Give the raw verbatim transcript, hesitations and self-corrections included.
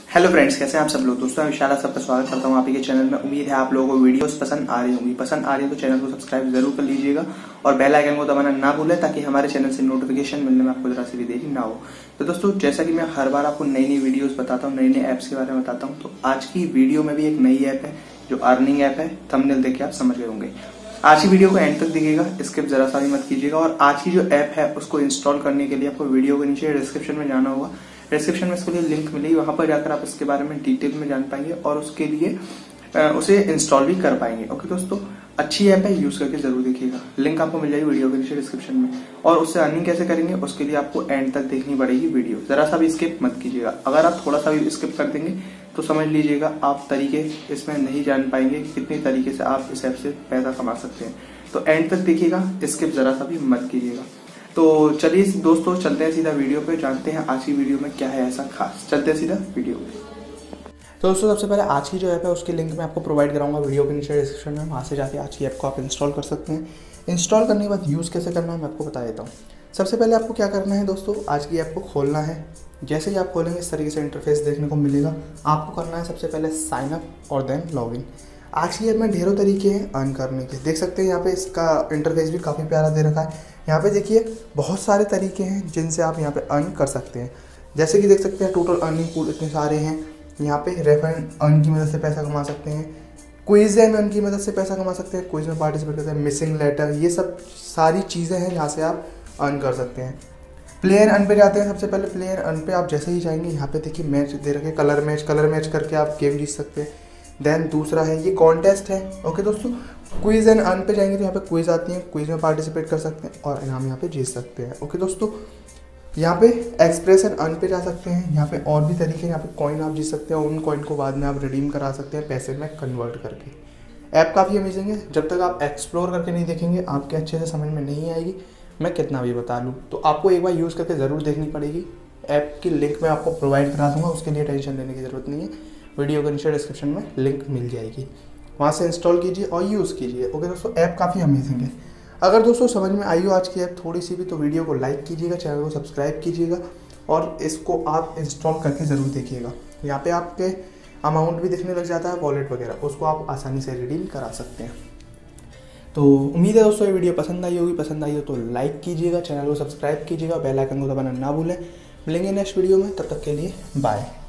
Hello friends, कैसे हैं आप सब लोग। दोस्तों मैं विशाल सबका स्वागत करता हूं आप ही के चैनल में। उम्मीद है आप लोगों को वीडियोस पसंद आ रही होंगी। पसंद आ रही है तो चैनल को सब्सक्राइब जरूर कर लीजिएगा और बेल आइकन को दबाना ना भूलें ताकि हमारे चैनल से नोटिफिकेशन मिलने में आपको जरा सी भी देरी ना हो। तो दोस्तों जैसा कि मैं हर बार आपको नई नई वीडियोस बताता हूँ, नई नई ऐप्स के बारे में बताता हूँ, तो आज की वीडियो में भी एक नई ऐप है जो अर्निंग ऐप है। थंबनेल देख के आप समझ गए होंगे। आज की वीडियो को एंड तक देखिएगा, स्किप जरा सा भी मत कीजिएगा। और आज की जो ऐप है उसको इंस्टॉल करने के लिए आपको वीडियो के नीचे डिस्क्रिप्शन में जाना होगा। डिस्क्रिप्शन में इसके लिए लिंक मिलेगी, वहां पर जाकर आप इसके बारे में डिटेल में जान पाएंगे और उसके लिए उसे इंस्टॉल भी कर पाएंगे। ओके दोस्तों, अच्छी ऐप है, यूज करके जरूर देखिएगा। लिंक आपको मिल जाएगी वीडियो के नीचे डिस्क्रिप्शन में। और उससे अर्निंग कैसे करेंगे उसके लिए आपको एंड तक देखनी पड़ेगी वीडियो, जरा सा भी स्किप मत कीजिएगा। अगर आप थोड़ा सा भी स्किप कर देंगे तो समझ लीजिएगा आप तरीके इसमें नहीं जान पाएंगे कितनी तरीके से आप इस ऐप से पैसा कमा सकते हैं। तो एंड तक देखिएगा, स्किप जरा सा भी मत कीजिएगा। तो चलिए दोस्तों, चलते हैं सीधा वीडियो पे, जानते हैं आज की वीडियो में क्या है ऐसा खास। चलते हैं सीधा वीडियो पे। तो दोस्तों सबसे पहले आज की जो ऐप है उसकी लिंक मैं आपको प्रोवाइड कराऊंगा वीडियो के नीचे डिस्क्रिप्शन में। वहाँ से जाके आज की ऐप को आप इंस्टॉल कर सकते हैं। इंस्टॉल करने के बाद यूज़ कैसे करना है मैं आपको बता देता हूँ। सबसे पहले आपको क्या करना है दोस्तों, आज की ऐप को खोलना है। जैसे ही आप खोलेंगे इस तरीके से इंटरफेस देखने को मिलेगा। आपको करना है सबसे पहले साइन अप और देन लॉग इन। आज की ऐप में ढेरों तरीके हैं अर्न करने के, देख सकते हैं यहाँ पे इसका इंटरफेस भी काफ़ी प्यारा दे रखा है। यहाँ पे देखिए बहुत सारे तरीके हैं जिनसे आप यहाँ पे अर्न कर सकते हैं। जैसे कि देख सकते हैं टोटल अर्निंग पूल इतने सारे हैं। यहाँ पे रेफर अर्न की मदद से पैसा कमा सकते हैं, क्विज एंड अर्न की मदद से पैसा कमा सकते हैं, क्विज में पार्टिसिपेट करते हैं, मिसिंग लेटर, ये सब सारी चीज़ें हैं जहाँ से आप अर्न कर सकते हैं। प्लेयर अर्न पे जाते हैं। सबसे पहले प्लेयर अर्न पे आप जैसे ही जाएंगे यहाँ पे देखिए मैच दे रखे, कलर मैच कलर मैच करके आप गेम जीत सकते हैं। देन दूसरा है ये कॉन्टेस्ट है। ओके दोस्तों, क्विज एंड अर्न पे जाएंगे तो यहाँ पे क्विज आती है, क्विज में पार्टिसिपेट कर सकते हैं और इनाम यहाँ पे जीत सकते हैं। ओके दोस्तों, यहाँ पे एक्सप्रेस एंड अर्न पे जा सकते हैं। यहाँ पे और भी तरीके हैं, यहाँ पे कॉइन आप जीत सकते हैं और उन कॉइन को बाद में आप रिडीम करा सकते हैं पैसे में कन्वर्ट करके। ऐप काफ़ी अमेजिंग है, जब तक आप एक्सप्लोर करके नहीं देखेंगे आपके अच्छे से समझ में नहीं आएगी, मैं कितना भी बता लूँ। तो आपको एक बार यूज़ करके ज़रूर देखनी पड़ेगी। ऐप की लिंक मैं आपको प्रोवाइड करा दूँगा, उसके लिए टेंशन लेने की ज़रूरत नहीं है। वीडियो के नीचे डिस्क्रिप्शन में लिंक मिल जाएगी, वहाँ से इंस्टॉल कीजिए और यूज़ कीजिए। ओके दोस्तों, ऐप काफ़ी अमेजिंग है। अगर दोस्तों समझ में आई हो आज की ऐप थोड़ी सी भी तो वीडियो को लाइक कीजिएगा, चैनल को सब्सक्राइब कीजिएगा और इसको आप इंस्टॉल करके ज़रूर देखिएगा। यहाँ पे आपके अमाउंट भी दिखने लग जाता है, वॉलेट वगैरह, उसको आप आसानी से रिडीम करा सकते हैं। तो उम्मीद है दोस्तों ये वीडियो पसंद आई होगी। पसंद आई हो तो लाइक कीजिएगा, चैनल को सब्सक्राइब कीजिएगा, बेल आइकन को दबाना ना भूलें। मिलेंगे नेक्स्ट वीडियो में, तब तक के लिए बाय।